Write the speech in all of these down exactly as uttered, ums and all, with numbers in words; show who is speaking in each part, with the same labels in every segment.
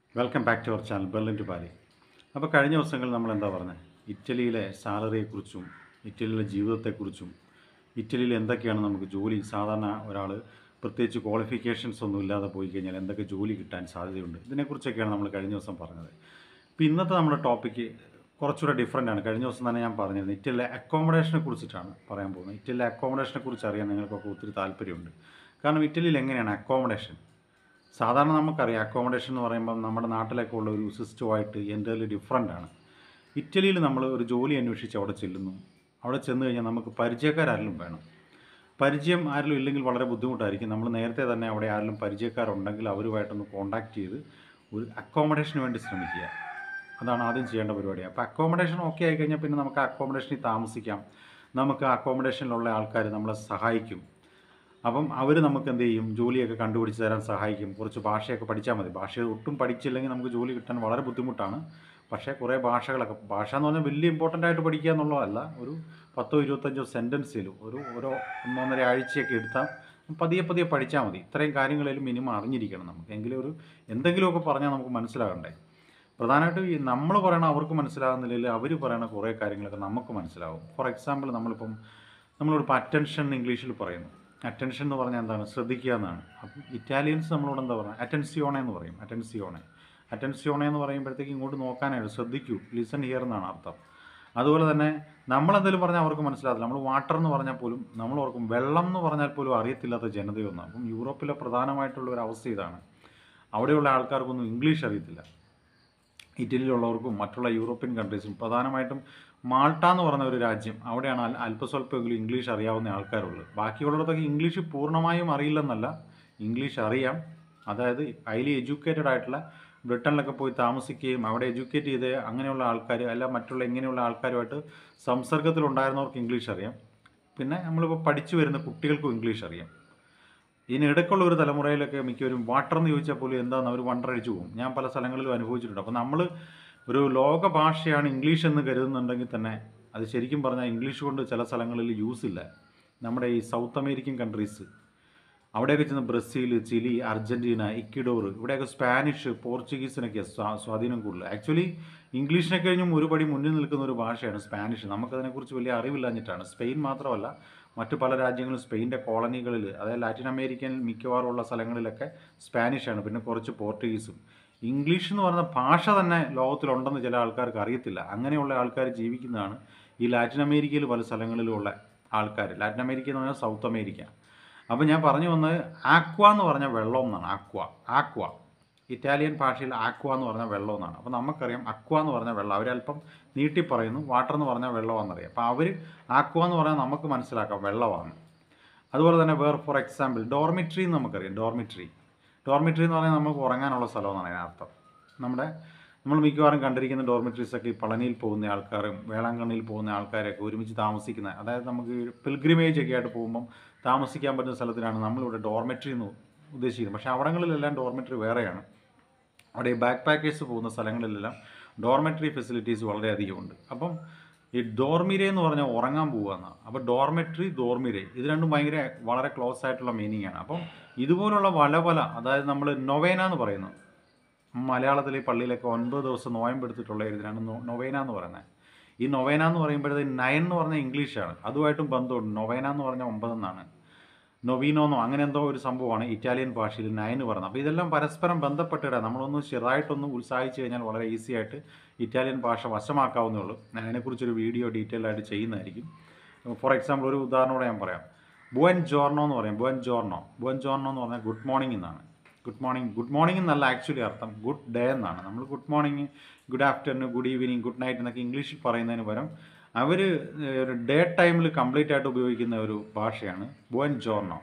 Speaker 1: Welcome back to our channel Berlin to Paris. അപ്പോൾ കഴിഞ്ഞ ദിവസങ്ങളിൽ നമ്മൾ എന്താ പറഞ്ഞത്, ഇറ്റലിയിലെ സാലറിയെക്കുറിച്ചും ഇറ്റലിയിലെ ജീവിതത്തെക്കുറിച്ചും ഇറ്റലിയിൽ എന്തൊക്കെയാണ് നമുക്ക് ജോലി, സാധാരണ ഒരാൾ പ്രത്യേകിച്ച് ക്വാളിഫിക്കേഷൻസ് ഒന്നും ഇല്ലാതെ പോയി കഴിഞ്ഞാൽ എന്തൊക്കെ ജോലി കിട്ടാൻ സാധ്യതയുണ്ട്, ഇതിനെക്കുറിച്ചൊക്കെയാണ് നമ്മൾ കഴിഞ്ഞ ദിവസം പറഞ്ഞത്. ഇപ്പോൾ ഇന്നത്തെ നമ്മുടെ ടോപ്പിക്ക് കുറച്ചുകൂടെ ഡിഫറൻ്റ് ആണ്. കഴിഞ്ഞ ദിവസം തന്നെ ഞാൻ പറഞ്ഞിരുന്നു ഇറ്റലിയിലെ അക്കോമഡേഷനെ കുറിച്ചിട്ടാണ് പറയാൻ പോകുന്നത്. ഇറ്റലിയിലെ അക്കോമഡേഷനെ കുറിച്ച് അറിയാൻ നിങ്ങൾക്കൊക്കെ ഒത്തിരി താല്പര്യമുണ്ട്. കാരണം ഇറ്റലിയിൽ എങ്ങനെയാണ് അക്കോമഡേഷൻ, സാധാരണ നമുക്കറിയാം അക്കോമഡേഷൻ എന്ന് പറയുമ്പം നമ്മുടെ നാട്ടിലൊക്കെ ഉള്ള ഒരു സിസ്റ്റമായിട്ട് എൻ്റർലി ഡിഫറൻ്റ് ആണ്. ഇറ്റലിയിൽ നമ്മൾ ഒരു ജോലി അന്വേഷിച്ച് അവിടെ ചെല്ലുന്നു. അവിടെ ചെന്ന് കഴിഞ്ഞാൽ നമുക്ക് പരിചയക്കാരെങ്കിലും വേണം. പരിചയം ആരെങ്കിലും ഇല്ലെങ്കിൽ വളരെ ബുദ്ധിമുട്ടായിരിക്കും. നമ്മൾ നേരത്തെ തന്നെ അവിടെ ആരെങ്കിലും പരിചയക്കാരുണ്ടെങ്കിൽ അവരുമായിട്ടൊന്ന് കോൺടാക്റ്റ് ചെയ്ത് ഒരു അക്കോമഡേഷന് വേണ്ടി ശ്രമിക്കുക. അതാണ് ആദ്യം ചെയ്യേണ്ട പരിപാടി. അപ്പോൾ അക്കോമഡേഷൻ ഓക്കെ ആയിക്കഴിഞ്ഞാൽ പിന്നെ നമുക്ക് അക്കോമഡേഷനിൽ താമസിക്കാം. നമുക്ക് അക്കോമഡേഷനിലുള്ള ആൾക്കാർ നമ്മളെ സഹായിക്കും. അപ്പം അവർ നമുക്ക് എന്ത് ചെയ്യും, ജോലിയൊക്കെ കണ്ടുപിടിച്ച് തരാൻ സഹായിക്കും. കുറച്ച് ഭാഷയൊക്കെ പഠിച്ചാൽ മതി. ഭാഷ ഒട്ടും പഠിച്ചില്ലെങ്കിൽ നമുക്ക് ജോലി കിട്ടാൻ വളരെ ബുദ്ധിമുട്ടാണ്. പക്ഷേ കുറേ ഭാഷകളൊക്കെ, ഭാഷ എന്ന് പറഞ്ഞാൽ വലിയ ഇമ്പോർട്ടൻ്റ് ആയിട്ട് പഠിക്കുക എന്നുള്ളതല്ല, ഒരു പത്തോ ഇരുപത്തഞ്ചോ സെൻറ്റൻസിലും ഒരു ഓരോ ഒന്നൊന്നര ആഴ്ചയൊക്കെ എടുത്താൽ പതിയെ പതിയെ പഠിച്ചാൽ മതി. ഇത്രയും കാര്യങ്ങളിലും മിനിമം അറിഞ്ഞിരിക്കണം നമുക്ക്. എങ്കിലും ഒരു എന്തെങ്കിലുമൊക്കെ പറഞ്ഞാൽ നമുക്ക് മനസ്സിലാകണ്ടേ. പ്രധാനമായിട്ടും ഈ നമ്മൾ പറയണ അവർക്ക് മനസ്സിലാകുന്നില്ലെങ്കിൽ അവർ പറയണ കുറേ കാര്യങ്ങളൊക്കെ നമുക്ക് മനസ്സിലാവും. ഫോർ എക്സാമ്പിൾ, നമ്മളിപ്പം നമ്മളോട് അറ്റൻഷൻ ഇംഗ്ലീഷിൽ പറയുന്നു. അറ്റൻഷൻ എന്ന് പറഞ്ഞാൽ എന്താണ്, ശ്രദ്ധിക്കുക എന്നാണ്. അപ്പം ഇറ്റാലിയൻസ് നമ്മളോട് എന്താ പറയുക, അറ്റൻസിയോണെ എന്ന് പറയും. അറ്റൻസിയോണെ അറ്റൻസിയോണെ എന്ന് പറയുമ്പോഴത്തേക്ക് ഇങ്ങോട്ട് നോക്കാനായിട്ട്, ശ്രദ്ധിക്കൂ, ലിസൺ ഹിയർ എന്നാണ് അർത്ഥം. അതുപോലെ തന്നെ നമ്മളെന്തെങ്കിലും പറഞ്ഞാൽ അവർക്ക് മനസ്സിലാകില്ല. നമ്മൾ വാട്ടർ എന്ന് പറഞ്ഞാൽ പോലും നമ്മൾ ഓർക്കും വെള്ളം എന്ന് പറഞ്ഞാൽ പോലും അറിയത്തില്ലാത്ത ജനതയൊന്നാണ്. അപ്പം യൂറോപ്പിലെ പ്രധാനമായിട്ടുള്ള ഒരു അവസ്ഥ ഇതാണ്. അവിടെയുള്ള ആൾക്കാർക്കൊന്നും ഇംഗ്ലീഷ് അറിയത്തില്ല. ഇറ്റലിയിലുള്ളവർക്കും മറ്റുള്ള യൂറോപ്യൻ കൺട്രീസും, പ്രധാനമായിട്ടും മാൾട്ട എന്ന് പറഞ്ഞ ഒരു രാജ്യം, അവിടെയാണ് അൽ അല്പസ്വല്പമെങ്കിലും ഇംഗ്ലീഷ് അറിയാവുന്ന ആൾക്കാരുള്ളത്. ബാക്കിയുള്ളിടത്തൊക്കെ ഇംഗ്ലീഷ് പൂർണ്ണമായും അറിയില്ലെന്നല്ല, ഇംഗ്ലീഷ് അറിയാം. അതായത് ഹൈലി എഡ്യൂക്കേറ്റഡ് ആയിട്ടുള്ള ബ്രിട്ടനിലൊക്കെ പോയി താമസിക്കുകയും അവിടെ എഡ്യൂക്കേറ്റ് ചെയ്ത് അങ്ങനെയുള്ള ആൾക്കാർ, അല്ല മറ്റുള്ള ഇങ്ങനെയുള്ള ആൾക്കാരുമായിട്ട് സംസർഗത്തിലുണ്ടായിരുന്നവർക്ക് ഇംഗ്ലീഷ് അറിയാം. പിന്നെ നമ്മളിപ്പോൾ പഠിച്ചു വരുന്ന കുട്ടികൾക്കും ഇംഗ്ലീഷ് അറിയാം. ഇതിനിടയ്ക്കുള്ള ഒരു തലമുറയിലൊക്കെ മിക്കവരും വാട്ടർ എന്ന് ചോദിച്ചാൽ പോലും എന്താണെന്ന് അവർ വണ്ടടിച്ചു പോകും. ഞാൻ പല സ്ഥലങ്ങളിലും അനുഭവിച്ചിട്ടുണ്ട്. അപ്പോൾ നമ്മൾ ഒരു ലോക ഭാഷയാണ് ഇംഗ്ലീഷ് എന്ന് കരുതുന്നുണ്ടെങ്കിൽ തന്നെ അത് ശരിക്കും പറഞ്ഞാൽ ഇംഗ്ലീഷ് കൊണ്ട് ചില സ്ഥലങ്ങളിൽ യൂസ് ഇല്ല. നമ്മുടെ ഈ സൗത്ത് അമേരിക്കൻ കൺട്രീസ്, അവിടെയൊക്കെ ചെന്ന് ബ്രസീൽ, ചിലി, അർജൻറ്റീന, ഇക്വഡോർ, ഇവിടെയൊക്കെ സ്പാനിഷ്, പോർച്ചുഗീസിനൊക്കെ സ്വാ സ്വാധീനം കൂടുതൽ. ആക്ച്വലി ഇംഗ്ലീഷിനെ കഴിഞ്ഞും ഒരുപടി മുന്നിൽ നിൽക്കുന്ന ഒരു ഭാഷയാണ് സ്പാനിഷ്. നമുക്കതിനെക്കുറിച്ച് വലിയ അറിവില്ലാഞ്ഞിട്ടാണ്. സ്പെയിൻ മാത്രമല്ല, മറ്റു പല രാജ്യങ്ങളും സ്പെയിൻ്റെ കോളനികളിൽ, അതായത് ലാറ്റിൻ അമേരിക്കൻ മിക്കവാറുമുള്ള സ്ഥലങ്ങളിലൊക്കെ സ്പാനിഷാണ്. പിന്നെ കുറച്ച് പോർട്ടുഗീസും. ഇംഗ്ലീഷ് എന്ന് പറയുന്ന ഭാഷ തന്നെ ലോകത്തിലുണ്ടെന്ന് ചില ആൾക്കാർക്ക് അറിയത്തില്ല. അങ്ങനെയുള്ള ആൾക്കാർ ജീവിക്കുന്നതാണ് ഈ ലാറ്റിൻ അമേരിക്കയിൽ പല സ്ഥലങ്ങളിലുമുള്ള ആൾക്കാർ. ലാറ്റിൻ അമേരിക്ക എന്ന് പറഞ്ഞാൽ സൗത്ത് അമേരിക്ക. അപ്പോൾ ഞാൻ പറഞ്ഞു വന്നത് ആക്വ എന്ന് പറഞ്ഞാൽ വെള്ളം എന്നാണ്. ആക്വ ആക്വ ഇറ്റാലിയൻ ഭാഷയിൽ ആക്വ എന്ന് പറഞ്ഞാൽ വെള്ളം എന്നാണ്. അപ്പോൾ നമുക്കറിയാം അക്വ എന്ന് പറഞ്ഞാൽ വെള്ളം. അവരല്പം നീട്ടി പറയുന്നു, വാട്ടർ എന്ന് പറഞ്ഞാൽ വെള്ളമാണെന്നറിയാം. അപ്പോൾ അവർ ആക്വ എന്ന് പറഞ്ഞാൽ നമുക്ക് മനസ്സിലാക്കാം വെള്ളമാണ്. അതുപോലെ തന്നെ വേറെ ഫോർ എക്സാമ്പിൾ ഡോർമിറ്ററി എന്ന് നമുക്കറിയാം. ഡോർമിറ്ററി ഡോർമിറ്ററി എന്ന് പറഞ്ഞാൽ നമുക്ക് ഉറങ്ങാനുള്ള സ്ഥലമെന്നാണ് അതിനർത്ഥം. നമ്മുടെ നമ്മൾ മിക്കവാറും കണ്ടിരിക്കുന്ന ഡോർമിറ്ററീസൊക്കെ ഈ പളനിയിൽ പോകുന്ന ആൾക്കാരും വേളാങ്കണ്ണിയിൽ പോകുന്ന ആൾക്കാരൊക്കെ ഒരുമിച്ച് താമസിക്കുന്ന, അതായത് നമുക്ക് പിൽഗ്രിമേജ് ഒക്കെ ആയിട്ട് പോകുമ്പം താമസിക്കാൻ പറ്റുന്ന സ്ഥലത്തിനാണ് നമ്മളിവിടെ ഡോർമെറ്ററി എന്ന് ഉദ്ദേശിക്കുന്നത്. പക്ഷേ അവിടങ്ങളിലെല്ലാം ഡോർമെറ്ററി വേറെയാണ്. അവിടെ ഈ ബാക്ക് പാക്കേഴ്സ് പോകുന്ന സ്ഥലങ്ങളിലെല്ലാം ഡോർമെറ്ററി ഫെസിലിറ്റീസ് വളരെയധികമുണ്ട്. അപ്പം ഈ ഡോർമിരെ എന്ന് പറഞ്ഞാൽ ഉറങ്ങാൻ പോകുകയെന്നാണ്. അപ്പോൾ ഡോർമെറ്ററി, ഡോർമിരെ ഇത് രണ്ടും ഭയങ്കര വളരെ ക്ലോസ് ആയിട്ടുള്ള മീനിങ് ആണ്. അപ്പം ഇതുപോലുള്ള പല പല, അതായത് നമ്മൾ നൊവേന എന്ന് പറയുന്നു. മലയാളത്തിൽ ഈ പള്ളിയിലൊക്കെ ഒൻപത് ദിവസം നോയമ്പെടുത്തിട്ടുള്ള ഇതിനാണ് നൊവേന എന്ന് പറയുന്നത്. ഈ നൊവേന എന്ന് പറയുമ്പോഴത്തേക്ക് നയൻ എന്ന് പറഞ്ഞാൽ ഇംഗ്ലീഷാണ്, അതുമായിട്ടും ബന്ധമുണ്ട്. നൊവേന എന്ന് പറഞ്ഞാൽ ഒമ്പതെന്നാണ്. നൊവീനോന്നോ അങ്ങനെ എന്തോ ഒരു സംഭവമാണ് ഇറ്റാലിയൻ ഭാഷയിൽ നയൻ പറയുന്നത്. അപ്പോൾ ഇതെല്ലാം പരസ്പരം ബന്ധപ്പെട്ടിടാം. നമ്മളൊന്ന് ചെറുതായിട്ടൊന്ന് ഉത്സാഹിച്ച് കഴിഞ്ഞാൽ വളരെ ഈസി ആയിട്ട് ഇറ്റാലിയൻ ഭാഷ വശമാക്കാവുന്നേ ഉള്ളൂ. ഞാൻ അതിനെക്കുറിച്ചൊരു വീഡിയോ ഡീറ്റെയിൽ ആയിട്ട് ചെയ്യുന്നതായിരിക്കും. ഫോർ എക്സാമ്പിൾ ഒരു ഉദാഹരണോടെ ഞാൻ പറയാം. ബുവൻ ജോർണോ എന്ന് പറയും. ബുവൻ ജോർണോ ബുവൻ ജോർണോ എന്ന് പറഞ്ഞാൽ ഗുഡ് മോർണിംഗ് എന്നാണ്. ഗുഡ് മോർണിംഗ് ഗുഡ് മോർണിംഗ് എന്നല്ല ആക്ച്വലി അർത്ഥം, ഗുഡ് ഡേ എന്നാണ്. നമ്മൾ good morning, good afternoon, good evening, good night എന്നൊക്കെ ഇംഗ്ലീഷിൽ പറയുന്നതിന് പകരം അവർ ഒരു ഡേ ടൈമിൽ കംപ്ലീറ്റ് ആയിട്ട് ഉപയോഗിക്കുന്ന ഒരു ഭാഷയാണ് ബുവൻ ജോർണോ.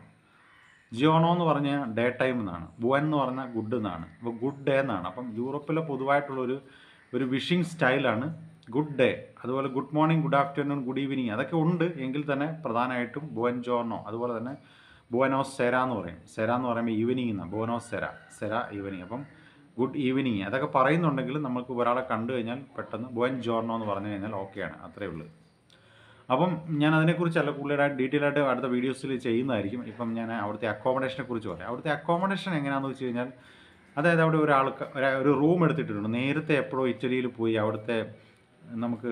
Speaker 1: ജിയോണോ എന്ന് പറഞ്ഞാൽ ഡേ ടൈം എന്നാണ്. ബുവൻ എന്ന് പറഞ്ഞാൽ ഗുഡ് എന്നാണ്. അപ്പോൾ ഗുഡ് ഡേ എന്നാണ്. അപ്പം യൂറോപ്പിലെ പൊതുവായിട്ടുള്ളൊരു ഒരു വിഷിംഗ് സ്റ്റൈലാണ് ഗുഡ് ഡേ. അതുപോലെ good morning, good afternoon, good evening അതൊക്കെ ഉണ്ട്. എങ്കിൽ തന്നെ പ്രധാനമായിട്ടും ബുവൻ ജോർണോ, അതുപോലെ തന്നെ ബുവനോസ് സെര എന്ന് പറയും. സെര എന്ന് പറയുമ്പോൾ ഈവനിങ് എന്നാണ്. ബുവനോസ് സെര, സെര ഈവനിങ്. അപ്പം ഗുഡ് ഈവനിങ് അതൊക്കെ പറയുന്നുണ്ടെങ്കിൽ നമുക്ക് ഒരാളെ കണ്ടു കഴിഞ്ഞാൽ പെട്ടെന്ന് ബുവൻ ജോർണോ എന്ന് പറഞ്ഞു കഴിഞ്ഞാൽ ഓക്കെയാണ്. അത്രയേ ഉള്ളൂ. അപ്പം ഞാൻ അതിനെക്കുറിച്ചല്ല കൂടുതലായിട്ട് ഡീറ്റെയിൽ ആയിട്ട് അടുത്ത വീഡിയോസിൽ ചെയ്യുന്നതായിരിക്കും. ഇപ്പം ഞാൻ അവിടുത്തെ അക്കോമഡേഷനെ കുറിച്ച് പറയാം. അവിടുത്തെ അക്കോമഡേഷൻ എങ്ങനെയാണെന്ന് വെച്ച് കഴിഞ്ഞാൽ അതായത് അവിടെ ഒരാൾക്ക് ഒരു റൂം എടുത്തിട്ടുണ്ട്. നേരത്തെ എപ്പോഴോ ഇറ്റലിയിൽ പോയി അവിടുത്തെ നമുക്ക്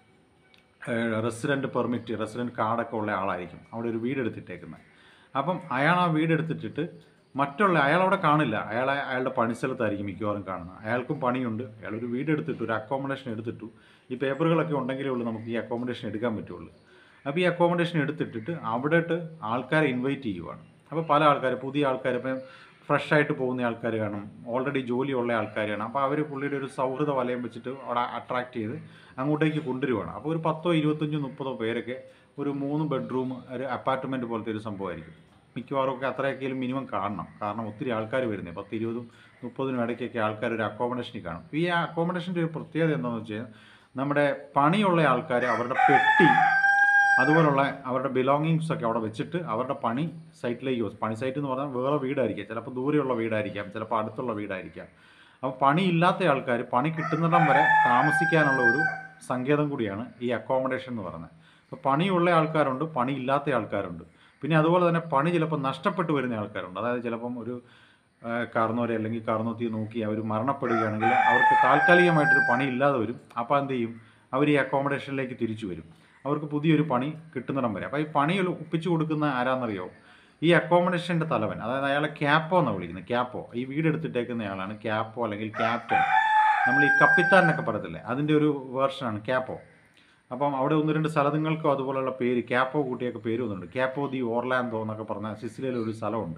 Speaker 1: റെസിഡൻറ്റ് പെർമിറ്റ് റെസിഡൻറ്റ് കാർഡൊക്കെ ഉള്ള ആളായിരിക്കും അവിടെ ഒരു വീട് എടുത്തിട്ടേക്കുന്നത്. അപ്പം അയാൾ ആ വീട് എടുത്തിട്ടിട്ട് മറ്റുള്ള അയാളവിടെ കാണില്ല, അയാൾ അയാളുടെ പണിസ്ഥലത്തായിരിക്കും മിക്കവാറും കാണുന്നത്. അയാൾക്കും പണിയുണ്ട്, അയാളൊരു വീട് എടുത്തിട്ടു, ഒരു അക്കോമഡേഷൻ എടുത്തിട്ടു. ഈ പേപ്പറുകളൊക്കെ ഉണ്ടെങ്കിലേ ഉള്ളൂ നമുക്ക് ഈ അക്കോമഡേഷൻ എടുക്കാൻ പറ്റുള്ളൂ. അപ്പോൾ ഈ അക്കോമഡേഷൻ എടുത്തിട്ടിട്ട് അവിടെയിട്ട് ആൾക്കാരെ ഇൻവൈറ്റ് ചെയ്യുവാണ്. അപ്പോൾ പല ആൾക്കാർ, പുതിയ ആൾക്കാർ, ഇപ്പം ഫ്രഷ് ആയിട്ട് പോകുന്ന ആൾക്കാർ കാണും, ഓൾറെഡി ജോലിയുള്ള ആൾക്കാർ കാണും. അപ്പോൾ അവർ പുള്ളിയുടെ ഒരു സൗഹൃദ വലയം വെച്ചിട്ട് അവിടെ അട്രാക്റ്റ് ചെയ്ത് അങ്ങോട്ടേക്ക് കൊണ്ടുവരുവാണ്. അപ്പോൾ ഒരു പത്തോ ഇരുപത്തഞ്ചോ മുപ്പതോ പേരൊക്കെ ഒരു മൂന്ന് ബെഡ്റൂം ഒരു അപ്പാർട്ട്മെൻറ്റ് പോലത്തെ ഒരു സംഭവമായിരിക്കും. മിക്കവാറും ഒക്കെ അത്രയൊക്കെയും മിനിമം കാണണം, കാരണം ഒത്തിരി ആൾക്കാർ വരുന്നത് പത്ത് ഇരുപതും മുപ്പതിനും ഇടയ്ക്കൊക്കെ ആൾക്കാർ ഒരു അക്കോമഡേഷനിൽ കാണും. ഈ അക്കോമഡേഷൻ്റെ ഒരു പ്രത്യേകത എന്താണെന്ന് വെച്ച് കഴിഞ്ഞാൽ നമ്മുടെ പണിയുള്ള ആൾക്കാർ അവരുടെ പെട്ടി അതുപോലുള്ള അവരുടെ ബിലോങ്ങിങ്സ് ഒക്കെ അവിടെ വെച്ചിട്ട് അവരുടെ പണി സൈറ്റിലേക്ക് പോകും. പണി സൈറ്റ് എന്ന് പറഞ്ഞാൽ വേറെ വീടായിരിക്കാം, ചിലപ്പോൾ ദൂരെയുള്ള വീടായിരിക്കാം, ചിലപ്പോൾ അടുത്തുള്ള വീടായിരിക്കാം. അപ്പോൾ പണിയില്ലാത്ത ആൾക്കാർ പണി കിട്ടുന്നിടം വരെ താമസിക്കാനുള്ള ഒരു സങ്കേതം കൂടിയാണ് ഈ അക്കോമഡേഷൻ എന്ന് പറയുന്നത്. അപ്പോൾ പണിയുള്ള ആൾക്കാരുണ്ട്, പണിയില്ലാത്ത ആൾക്കാരുണ്ട്. പിന്നെ അതുപോലെ തന്നെ പണി ചിലപ്പോൾ നഷ്ടപ്പെട്ടു വരുന്ന ആൾക്കാരുണ്ട്. അതായത് ചിലപ്പം ഒരു കാർന്നോരെ അല്ലെങ്കിൽ കാർന്നോത്തി നോക്കി അവർ മരണപ്പെടുകയാണെങ്കിൽ അവർക്ക് താൽക്കാലികമായിട്ടൊരു പണി ഇല്ലാതെ വരും. അപ്പോൾ എന്ത് ചെയ്യും, അവർ ഈ അക്കോമഡേഷനിലേക്ക് തിരിച്ചു വരും, അവർക്ക് പുതിയൊരു പണി കിട്ടുന്നിടം വരെ. അപ്പോൾ ഈ പണി ഒപ്പിച്ചു കൊടുക്കുന്ന ആരാന്നറിയോ, ഈ അക്കോമഡേഷൻ്റെ തലവൻ, അതായത് അയാളെ ക്യാപ്പോ എന്നാണ് വിളിക്കുന്നത്. ക്യാപ്പോ, ഈ വീടെടുത്തിട്ടേക്കുന്ന ആളാണ് ക്യാപ്പോ അല്ലെങ്കിൽ ക്യാപ്റ്റൻ. നമ്മൾ ഈ കപ്പിത്താനൊക്കെ പറയത്തില്ലേ, അതിൻ്റെ ഒരു വേർഷനാണ് ക്യാപ്പോ. അപ്പം അവിടെ ഒന്ന് രണ്ട് സ്ഥലങ്ങൾക്കോ അതുപോലുള്ള പേര് ക്യാപ്പോ കൂട്ടിയൊക്കെ പേര് വന്നിട്ടുണ്ട്. ക്യാപ്പോ ദി ഓർലാൻഡോ എന്നൊക്കെ പറഞ്ഞ സിസിലിയിൽ ഒരു സ്ഥലമുണ്ട്.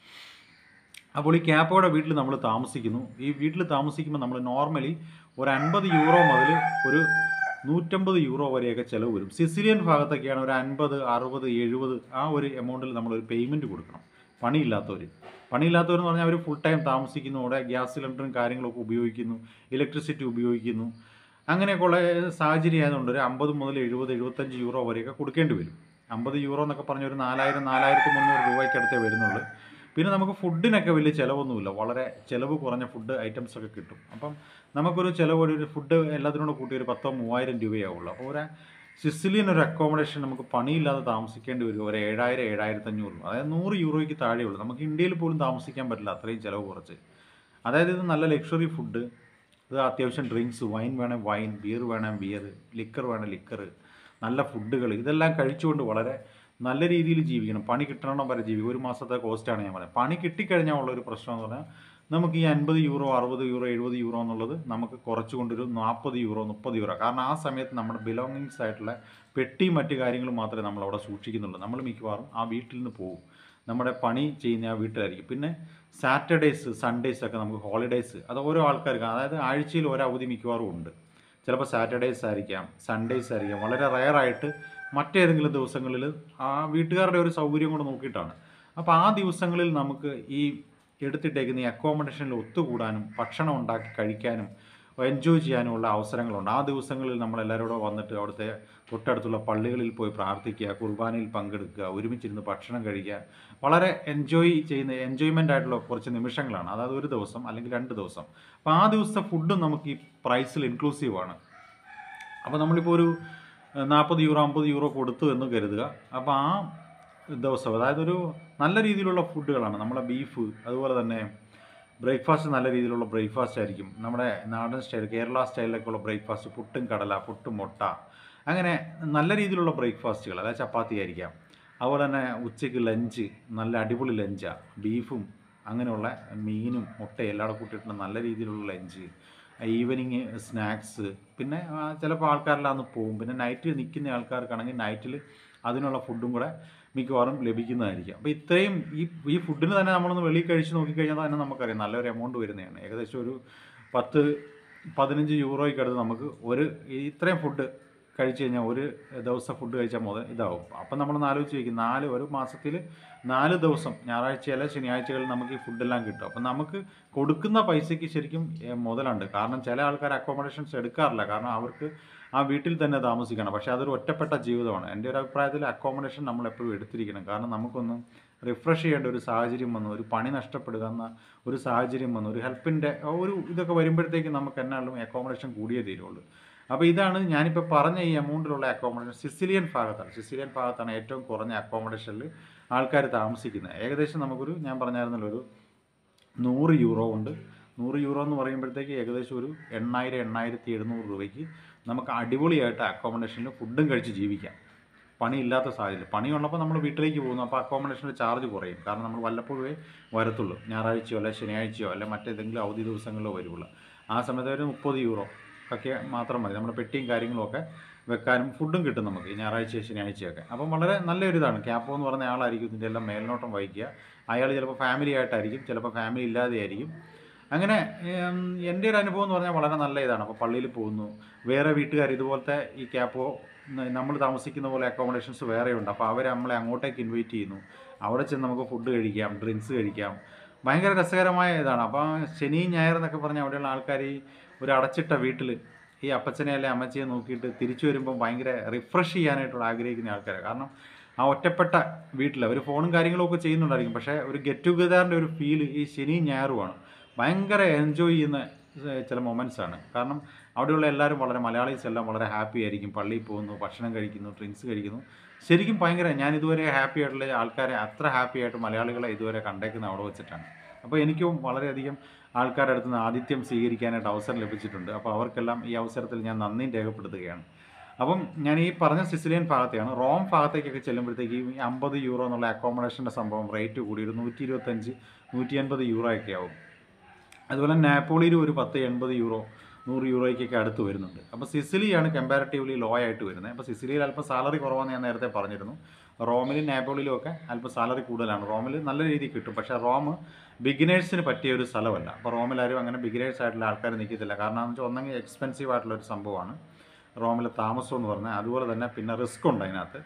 Speaker 1: അപ്പോൾ ഈ ക്യാപ്പോയുടെ വീട്ടിൽ നമ്മൾ താമസിക്കുന്നു. ഈ വീട്ടിൽ താമസിക്കുമ്പോൾ നമ്മൾ നോർമലി ഒരു അൻപത് യൂറോ മുതൽ ഒരു നൂറ്റമ്പത് യൂറോ വരെയൊക്കെ ചിലവ് വരും. സിസിലിയൻ ഭാഗത്തൊക്കെയാണ് ഒരു അൻപത് അറുപത് എഴുപത് ആ ഒരു എമൗണ്ടിൽ നമ്മളൊരു പേയ്മെൻറ്റ് കൊടുക്കണം. പണിയില്ലാത്തവർ പണിയില്ലാത്തവരെന്ന് പറഞ്ഞാൽ അവർ ഫുൾ ടൈം താമസിക്കുന്നു, അവിടെ ഗ്യാസ് സിലിണ്ടറും കാര്യങ്ങളൊക്കെ ഉപയോഗിക്കുന്നു, ഇലക്ട്രിസിറ്റി ഉപയോഗിക്കുന്നു. അങ്ങനെയൊക്കെയുള്ള സാഹചര്യം ആയതുകൊണ്ട് ഒരു അമ്പത് മുതൽ എഴുപത് എഴുപത്തഞ്ച് യൂറോ വരെയൊക്കെ കൊടുക്കേണ്ടി വരും. അമ്പത് യൂറോ എന്നൊക്കെ പറഞ്ഞ ഒരു നാലായിരം നാലായിരത്തി മുന്നൂറ് രൂപയ്ക്കടുത്തേ വരുന്നുള്ളൂ. പിന്നെ നമുക്ക് ഫുഡിനൊക്കെ വലിയ ചിലവൊന്നുമില്ല, വളരെ ചിലവ് കുറഞ്ഞ ഫുഡ് ഐറ്റംസൊക്കെ കിട്ടും. അപ്പം നമുക്കൊരു ചിലവ് ഒരു ഫുഡ് എല്ലാത്തിനോട് കൂട്ടി ഒരു പത്തോ മൂവായിരം രൂപയാവുള്ളൂ. അപ്പോൾ ഒരു സിസിലിയൻ ഒരു അക്കോമഡേഷൻ നമുക്ക് പണിയില്ലാതെ താമസിക്കേണ്ടി വരും ഒരു ഏഴായിരം ഏഴായിരത്തഞ്ഞൂറ്, അതായത് നൂറ് യൂറോയ്ക്ക് താഴെയുള്ളൂ. നമുക്ക് ഇന്ത്യയിൽ പോലും താമസിക്കാൻ പറ്റില്ല അത്രയും ചിലവ് കുറച്ച്. അതായത് ഇത് നല്ല ലക്ഷറി ഫുഡ്, ഇത് അത്യാവശ്യം ഡ്രിങ്ക്സ്, വൈൻ വേണം വൈൻ, ബിയർ വേണം ബിയർ, ലിക്കർ വേണം ലിക്കർ, നല്ല ഫുഡുകൾ, ഇതെല്ലാം കഴിച്ചുകൊണ്ട് വളരെ നല്ല രീതിയിൽ ജീവിക്കണം. പണി കിട്ടണം വരെ ജീവിക്കും. ഒരു മാസത്തെ കോസ്റ്റാണ് ഞാൻ പറയുന്നത്. പണി കിട്ടിക്കഴിഞ്ഞാൽ ഉള്ളൊരു പ്രശ്നം എന്ന് പറഞ്ഞാൽ നമുക്ക് ഈ അൻപത് യൂറോ അറുപത് യൂറോ എഴുപത് യൂറോ എന്നുള്ളത് നമുക്ക് കുറച്ചുകൊണ്ടൊരു നാൽപ്പത് യൂറോ മുപ്പത് യൂറോ, കാരണം ആ സമയത്ത് നമ്മുടെ ബിലോങ്ങിങ്സ് ആയിട്ടുള്ള പെട്ടി മറ്റു കാര്യങ്ങളും മാത്രമേ നമ്മളവിടെ സൂക്ഷിക്കുന്നുള്ളൂ. നമ്മൾ മിക്കവാറും ആ വീട്ടിൽ നിന്ന് പോകും, നമ്മുടെ പണി ചെയ്യുന്ന ആ വീട്ടിലായിരിക്കും. പിന്നെ സാറ്റർഡേയ്സ് സൺഡേയ്സ് ഒക്കെ നമുക്ക് ഹോളിഡേയ്സ്, അത് ഓരോ ആൾക്കാർക്ക്, അതായത് ആഴ്ചയിൽ ഓരോ അവധി മിക്കവാറും ഉണ്ട്. ചിലപ്പോൾ സാറ്റർഡേയ്സ് ആയിരിക്കാം, സൺഡേയ്സ് ആയിരിക്കാം, വളരെ റയറായിട്ട് മറ്റേതെങ്കിലും ദിവസങ്ങളിൽ ആ വീട്ടുകാരുടെ ഒരു സൗകര്യം കൊണ്ട് നോക്കിയിട്ടാണ്. അപ്പോൾ ആ ദിവസങ്ങളിൽ നമുക്ക് ഈ എടുത്തിട്ടേക്കുന്ന ഈ അക്കോമഡേഷനിൽ ഒത്തുകൂടാനും ഭക്ഷണം ഉണ്ടാക്കി കഴിക്കാനും എൻജോയ് ചെയ്യാനുമുള്ള അവസരങ്ങളുണ്ട്. ആ ദിവസങ്ങളിൽ നമ്മളെല്ലാവരോടും വന്നിട്ട് അവിടുത്തെ തൊട്ടടുത്തുള്ള പള്ളികളിൽ പോയി പ്രാർത്ഥിക്കുക, കുർബാനയിൽ പങ്കെടുക്കുക, ഒരുമിച്ചിരുന്ന് ഭക്ഷണം കഴിക്കുക, വളരെ എൻജോയ് ചെയ്യുന്ന എൻജോയ്മെൻ്റ് ആയിട്ടുള്ള കുറച്ച് നിമിഷങ്ങളാണ്. അതായത് ഒരു ദിവസം അല്ലെങ്കിൽ രണ്ട് ദിവസം. അപ്പോൾ ആ ദിവസത്തെ ഫുഡും നമുക്ക് ഈ പ്രൈസിൽ ഇൻക്ലൂസീവാണ്. അപ്പോൾ നമ്മളിപ്പോൾ ഒരു നാൽപ്പത് യൂറോ അമ്പത് യൂറോ കൊടുത്തു എന്ന് കരുതുക. അപ്പോൾ ആ ദിവസം അതായത് ഒരു നല്ല രീതിയിലുള്ള ഫുഡുകളാണ്. നമ്മളെ ബീഫ്, അതുപോലെ തന്നെ ബ്രേക്ക്ഫാസ്റ്റ് നല്ല രീതിയിലുള്ള ബ്രേക്ക്ഫാസ്റ്റ് ആയിരിക്കും. നമ്മുടെ നാടൻ സ്റ്റൈൽ കേരള സ്റ്റൈലിലൊക്കെയുള്ള ബ്രേക്ക്ഫാസ്റ്റ്, പുട്ടും കടല, പുട്ടും മുട്ട, അങ്ങനെ നല്ല രീതിയിലുള്ള ബ്രേക്ക്ഫാസ്റ്റുകൾ, അതായത് ചപ്പാത്തി ആയിരിക്കാം. അതുപോലെ തന്നെ ഉച്ചയ്ക്ക് ലഞ്ച് നല്ല അടിപൊളി ലഞ്ചാണ്, ബീഫും അങ്ങനെയുള്ള മീനും മുട്ടയും എല്ലാം കൂടെ കൂട്ടിയിട്ടുള്ള നല്ല രീതിയിലുള്ള ലഞ്ച്. ഈവനിങ് സ്നാക്സ്, പിന്നെ ചിലപ്പോൾ ആൾക്കാരെല്ലാം അന്ന് പോകും. പിന്നെ നൈറ്റിൽ നിൽക്കുന്ന ആൾക്കാർക്കാണെങ്കിൽ നൈറ്റിൽ അതിനുള്ള ഫുഡും കൂടെ മിക്കവാറും ലഭിക്കുന്നതായിരിക്കും. അപ്പോൾ ഇത്രയും ഈ ഈ ഫുഡിന് തന്നെ നമ്മളൊന്ന് വെളിയിൽ കഴിച്ച് നോക്കിക്കഴിഞ്ഞാൽ തന്നെ നമുക്കറിയാം നല്ലൊരു എമൗണ്ട് വരുന്നതാണ്. ഏകദേശം ഒരു പത്ത് പതിനഞ്ച് യൂറോയ്ക്കടുത്ത് നമുക്ക് ഒരു ഇത്രയും ഫുഡ് കഴിച്ച് കഴിഞ്ഞാൽ ഒരു ദിവസം ഫുഡ് കഴിച്ചാൽ മുതൽ ഇതാവും. അപ്പം നമ്മളൊന്ന് ആലോചിച്ച് നോക്കും, നാല് ഒരു മാസത്തിൽ നാല് ദിവസം ഞായറാഴ്ചയല്ല ശനിയാഴ്ചകളിൽ നമുക്ക് ഈ ഫുഡെല്ലാം കിട്ടും. അപ്പം നമുക്ക് കൊടുക്കുന്ന പൈസയ്ക്ക് ശരിക്കും മുതലുണ്ട്. കാരണം ചില ആൾക്കാർ അക്കോമഡേഷൻസ് എടുക്കാറില്ല, കാരണം അവർക്ക് ആ വീട്ടിൽ തന്നെ താമസിക്കണം. പക്ഷേ അതൊരു ഒറ്റപ്പെട്ട ജീവിതമാണ്. എൻ്റെ ഒരു അഭിപ്രായത്തിൽ അക്കോമഡേഷൻ നമ്മൾ എപ്പോഴും എടുത്തിരിക്കണം. കാരണം നമുക്കൊന്ന് റിഫ്രഷ് ചെയ്യേണ്ട ഒരു സാഹചര്യം വന്നു, ഒരു പണി നഷ്ടപ്പെടുക എന്ന ഒരു സാഹചര്യം വന്നു, ഒരു ഹെൽപ്പിൻ്റെ ഒരു ഇതൊക്കെ വരുമ്പോഴത്തേക്ക് നമുക്ക് എന്നാലും അക്കോമഡേഷൻ കൂടിയേ തീരുള്ളൂ. അപ്പോൾ ഇതാണ് ഞാനിപ്പോൾ പറഞ്ഞ ഈ എമൗണ്ടിലുള്ള അക്കോമഡേഷൻ സിസിലിയൻ ഭാഗത്താണ്. സിസിലിയൻ ഭാഗത്താണ് ഏറ്റവും കുറഞ്ഞ അക്കോമഡേഷനിൽ ആൾക്കാർ താമസിക്കുന്നത്. ഏകദേശം നമുക്കൊരു ഞാൻ പറഞ്ഞായിരുന്നല്ലോ ഒരു നൂറ് യൂറോ കൊണ്ട് നൂറ് യൂറോ എന്ന് പറയുമ്പോഴത്തേക്ക് ഏകദേശം ഒരു എണ്ണായിരം എണ്ണായിരത്തി എഴുന്നൂറ് രൂപയ്ക്ക് നമുക്ക് അടിപൊളിയായിട്ട് അക്കോമഡേഷനിൽ ഫുഡും കഴിച്ച് ജീവിക്കാം. പണിയില്ലാത്ത സാഹചര്യം. പണിയുള്ളപ്പോൾ നമ്മൾ വീട്ടിലേക്ക് പോകുന്നു, അപ്പോൾ അക്കോമഡേഷൻ്റെ ചാർജ് കുറയും. കാരണം നമ്മൾ വല്ലപ്പോഴേ വരത്തുള്ളൂ, ഞായറാഴ്ചയോ അല്ലെ ശനിയാഴ്ചയോ അല്ലെ മറ്റേതെങ്കിലും അവധി ദിവസങ്ങളിലോ വരുള്ളൂ. ആ സമയത്ത് ഒരു മുപ്പത് യൂറോ ഒക്കെ മാത്രം മതി നമ്മുടെ പെട്ടിയും കാര്യങ്ങളുമൊക്കെ വെക്കാനും ഫുഡും കിട്ടും നമുക്ക് ഈ ഞായറാഴ്ച ശനിയാഴ്ചയൊക്കെ. അപ്പം വളരെ നല്ലൊരിതാണ്. ക്യാപ്പോ എന്ന് പറഞ്ഞ ആളായിരിക്കും ഇതിൻ്റെ എല്ലാം മേൽനോട്ടം വഹിക്കുക. അയാൾ ചിലപ്പോൾ ഫാമിലി ആയിട്ടായിരിക്കും, ചിലപ്പോൾ ഫാമിലി ഇല്ലാതെ ആയിരിക്കും. അങ്ങനെ എൻ്റെ ഒരു അനുഭവം എന്ന് പറഞ്ഞാൽ വളരെ നല്ല ഇതാണ്. അപ്പോൾ പള്ളിയിൽ പോകുന്നു, വേറെ വീട്ടുകാർ ഇതുപോലത്തെ ഈ ക്യാപ്പോ നമ്മൾ താമസിക്കുന്ന പോലെ അക്കോമഡേഷൻസ് വേറെയുണ്ട്. അപ്പോൾ അവർ നമ്മളെ അങ്ങോട്ടേക്ക് ഇൻവൈറ്റ് ചെയ്യുന്നു, അവിടെ ചെന്ന് നമുക്ക് ഫുഡ് കഴിക്കാം, ഡ്രിങ്ക്സ് കഴിക്കാം. ഭയങ്കര രസകരമായ ഇതാണ്. അപ്പോൾ ശനി ഞായർ എന്നൊക്കെ പറഞ്ഞാൽ അവിടെയുള്ള ആൾക്കാർ ഈ ഒരു അടച്ചിട്ട വീട്ടിൽ ഈ അപ്പച്ചനെ അല്ലെ അമ്മച്ചിയെ നോക്കിയിട്ട് തിരിച്ചു വരുമ്പോൾ ഭയങ്കര റിഫ്രഷ് ചെയ്യാനായിട്ടുള്ള ആഗ്രഹിക്കുന്ന ആൾക്കാരാണ്. കാരണം ആ ഒറ്റപ്പെട്ട വീട്ടിൽ അവർ ഫോണും കാര്യങ്ങളൊക്കെ ചെയ്യുന്നുണ്ടായിരിക്കും, പക്ഷേ ഒരു ഗെറ്റ് ടുഗദറിൻ്റെ ഒരു ഫീൽ ഈ ശനി ഞായറുമാണ്. ഭയങ്കര എൻജോയ് ചെയ്യുന്ന ചില മൊമെൻറ്റ്സാണ്. കാരണം അവിടെയുള്ള എല്ലാവരും വളരെ മലയാളീസ് എല്ലാം വളരെ ഹാപ്പി ആയിരിക്കും. പള്ളിയിൽ പോകുന്നു, ഭക്ഷണം കഴിക്കുന്നു, ഡ്രിങ്ക്സ് കഴിക്കുന്നു. ശരിക്കും ഭയങ്കര, ഞാൻ ഇതുവരെ ഹാപ്പി ആയിട്ടുള്ള ആൾക്കാരെ അത്ര ഹാപ്പി ആയിട്ട് മലയാളികളെ ഇതുവരെ കണ്ടേക്കുന്നത് അവിടെ വെച്ചിട്ടാണ്. അപ്പോൾ എനിക്കും വളരെയധികം ആൾക്കാരുടെ അടുത്ത് നിന്ന് ആതിഥ്യം സ്വീകരിക്കാനായിട്ട് അവസരം ലഭിച്ചിട്ടുണ്ട്. അപ്പോൾ അവർക്കെല്ലാം ഈ അവസരത്തിൽ ഞാൻ നന്ദിയും രേഖപ്പെടുത്തുകയാണ്. അപ്പം ഞാൻ ഈ പറഞ്ഞ സിസിലിയൻ ഭാഗത്തെയാണ്. റോം ഭാഗത്തേക്കൊക്കെ ചെല്ലുമ്പോഴത്തേക്ക് ഈ അമ്പത് യൂറോ എന്നുള്ള അക്കോമഡേഷൻ്റെ സംഭവം റേറ്റ് കൂടി ഒരു നൂറ്റി ഇരുപത്തഞ്ച് നൂറ്റി അൻപത് യൂറോ ഒക്കെ ആവും. അതുപോലെ നാപ്പോളിയിൽ ഒരു പത്ത് എൺപത് യൂറോ നൂറ് യൂറോയ്ക്കൊക്കെ അടുത്ത് വരുന്നുണ്ട്. അപ്പോൾ സിസിലിയാണ് കമ്പാരിറ്റീവ്ലി ലോ ആയിട്ട് വരുന്നത്. അപ്പോൾ സിസിലിയിൽ അല്പം സാലറി കുറവാണെന്ന് ഞാൻ നേരത്തെ പറഞ്ഞിരുന്നു. റോമിലും നാപ്പോളിയിലും ഒക്കെ അല്പം സാലറി കൂടുതലാണ്. റോമിൽ നല്ല രീതിയിൽ കിട്ടും, പക്ഷേ റോം ബിഗിനേഴ്സിന് പറ്റിയ ഒരു സ്ഥലമല്ല. അപ്പോൾ റോമിലാരും അങ്ങനെ ബിഗിനേഴ്സ് ആയിട്ടുള്ള ആൾക്കാർ നിൽക്കത്തില്ല. കാരണം എന്ന് വെച്ചാൽ ഒന്നെങ്കിൽ എക്സ്പെൻസീവ് ആയിട്ടുള്ള ഒരു സംഭവമാണ് റോമിലെ താമസം എന്ന് പറഞ്ഞാൽ. അതുപോലെ തന്നെ പിന്നെ റിസ്ക് ഉണ്ട് അതിനകത്ത്.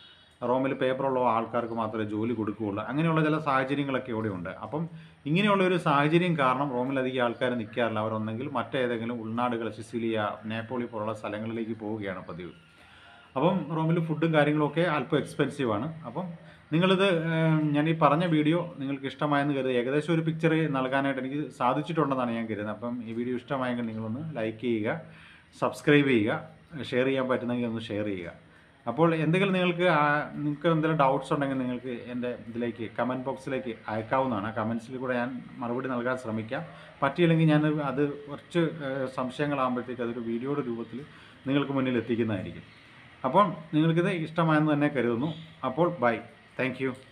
Speaker 1: റോമിൽ പേപ്പറുള്ള ആൾക്കാർക്ക് മാത്രമേ ജോലി കൊടുക്കുകയുള്ളൂ. അങ്ങനെയുള്ള ചില സാഹചര്യങ്ങളൊക്കെ ഇവിടെ ഉണ്ട്. അപ്പം ഇങ്ങനെയുള്ള ഒരു സാഹചര്യം കാരണം റോമിലധികം ആൾക്കാർ നിൽക്കാറില്ല. അവരൊന്നെങ്കിൽ മറ്റേതെങ്കിലും ഉൾനാടുകൾ, സിസിലിയ, നേപ്പോളി പോലുള്ള സ്ഥലങ്ങളിലേക്ക് പോവുകയാണ് പതിവ്. അപ്പം റോമിൽ ഫുഡും കാര്യങ്ങളൊക്കെ അല്പം എക്സ്പെൻസീവാണ്. അപ്പം നിങ്ങളിത് ഞാൻ ഈ പറഞ്ഞ വീഡിയോ നിങ്ങൾക്ക് ഇഷ്ടമായെന്ന് കരുതി ഏകദേശം ഒരു പിക്ചർ നൽകാനായിട്ട് എനിക്ക് സാധിച്ചിട്ടുണ്ടെന്നാണ് ഞാൻ കരുതുന്നത്. അപ്പം ഈ വീഡിയോ ഇഷ്ടമായെങ്കിൽ നിങ്ങളൊന്ന് ലൈക്ക് ചെയ്യുക, സബ്സ്ക്രൈബ് ചെയ്യുക, ഷെയർ ചെയ്യാൻ പറ്റുന്നെങ്കിൽ ഒന്ന് ഷെയർ ചെയ്യുക. അപ്പോൾ എന്തെങ്കിലും നിങ്ങൾക്ക് നിങ്ങൾക്ക് എന്തെങ്കിലും ഡൗട്ട്സ് ഉണ്ടെങ്കിൽ നിങ്ങൾക്ക് എൻ്റെ ഇതിലേക്ക് കമൻറ്റ് ബോക്സിലേക്ക് അയക്കാവുന്നതാണ്. കമൻസിൽ കൂടെ ഞാൻ മറുപടി നൽകാൻ ശ്രമിക്കാം. പറ്റിയില്ലെങ്കിൽ ഞാൻ അത് കുറച്ച് സംശയങ്ങളാകുമ്പോഴത്തേക്ക് അതൊരു വീഡിയോയുടെ രൂപത്തിൽ നിങ്ങൾക്ക് മുന്നിൽ എത്തിക്കുന്നതായിരിക്കും. അപ്പം നിങ്ങൾക്കിത് ഇഷ്ടമായെന്ന് തന്നെ കരുതുന്നു. അപ്പോൾ ബൈ, താങ്ക് യു.